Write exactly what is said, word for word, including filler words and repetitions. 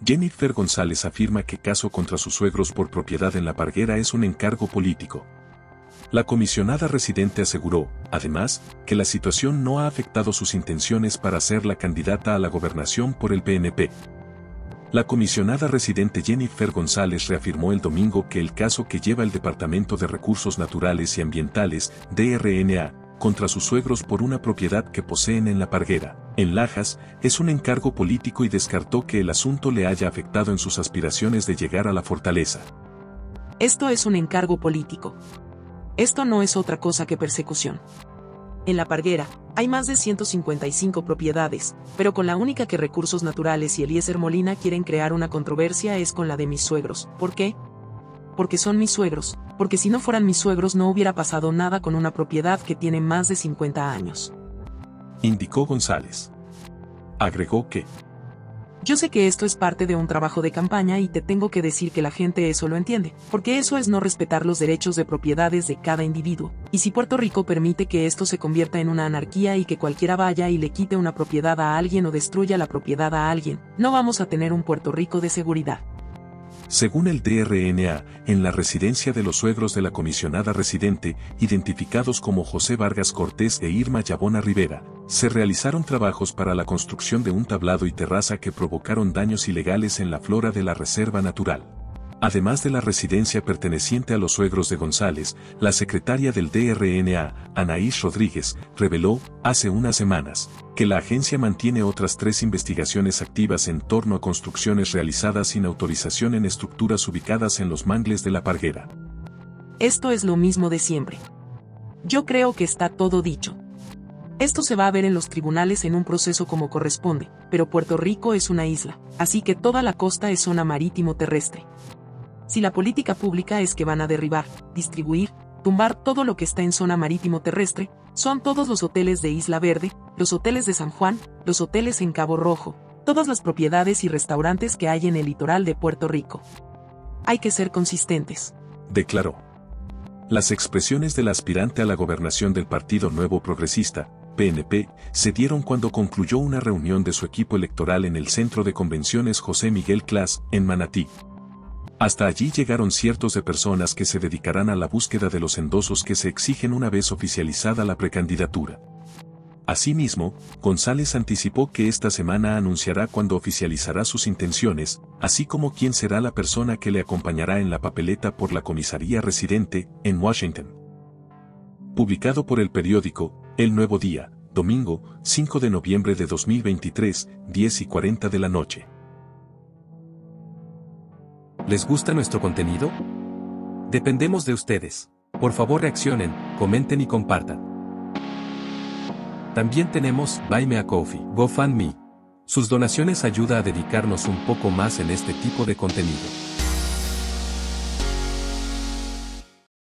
Jennifer González afirma que caso contra sus suegros por propiedad en La Parguera es un encargo político. La comisionada residente aseguró, además, que la situación no ha afectado sus intenciones para ser la candidata a la gobernación por el P N P. La comisionada residente Jennifer González reafirmó el domingo que el caso que lleva el Departamento de Recursos Naturales y Ambientales, D R N A, contra sus suegros por una propiedad que poseen en La Parguera, en Lajas, es un encargo político y descartó que el asunto le haya afectado en sus aspiraciones de llegar a la fortaleza. Esto es un encargo político. Esto no es otra cosa que persecución. En La Parguera, hay más de ciento cincuenta y cinco propiedades, pero con la única que Recursos Naturales y Eliezer Molina quieren crear una controversia es con la de mis suegros. ¿Por qué? Porque son mis suegros, porque si no fueran mis suegros no hubiera pasado nada con una propiedad que tiene más de cincuenta años. Indicó González. Agregó que yo sé que esto es parte de un trabajo de campaña y te tengo que decir que la gente eso lo entiende, porque eso es no respetar los derechos de propiedades de cada individuo, y si Puerto Rico permite que esto se convierta en una anarquía y que cualquiera vaya y le quite una propiedad a alguien o destruya la propiedad a alguien, no vamos a tener un Puerto Rico de seguridad. Según el D R N A, en la residencia de los suegros de la comisionada residente, identificados como José Vargas Cortés e Irma Yabona Rivera, se realizaron trabajos para la construcción de un tablado y terraza que provocaron daños ilegales en la flora de la reserva natural. Además de la residencia perteneciente a los suegros de González, la secretaria del D R N A, Anaís Rodríguez, reveló, hace unas semanas, que la agencia mantiene otras tres investigaciones activas en torno a construcciones realizadas sin autorización en estructuras ubicadas en los mangles de La Parguera. Esto es lo mismo de siempre. Yo creo que está todo dicho. Esto se va a ver en los tribunales en un proceso como corresponde, pero Puerto Rico es una isla, así que toda la costa es zona marítimo-terrestre. Si la política pública es que van a derribar, distribuir, tumbar todo lo que está en zona marítimo-terrestre, son todos los hoteles de Isla Verde, los hoteles de San Juan, los hoteles en Cabo Rojo, todas las propiedades y restaurantes que hay en el litoral de Puerto Rico. Hay que ser consistentes. Declaró. Las expresiones del aspirante a la gobernación del Partido Nuevo Progresista, P N P, se dieron cuando concluyó una reunión de su equipo electoral en el Centro de Convenciones José Miguel Clas, en Manatí. Hasta allí llegaron cientos de personas que se dedicarán a la búsqueda de los endosos que se exigen una vez oficializada la precandidatura. Asimismo, González anticipó que esta semana anunciará cuándo oficializará sus intenciones, así como quién será la persona que le acompañará en la papeleta por la comisaría residente, en Washington. Publicado por el periódico El Nuevo Día, domingo, cinco de noviembre de dos mil veintitrés, diez y cuarenta de la noche. ¿Les gusta nuestro contenido? Dependemos de ustedes. Por favor reaccionen, comenten y compartan. También tenemos Buy Me a Coffee, GoFundMe. Sus donaciones ayudan a dedicarnos un poco más en este tipo de contenido.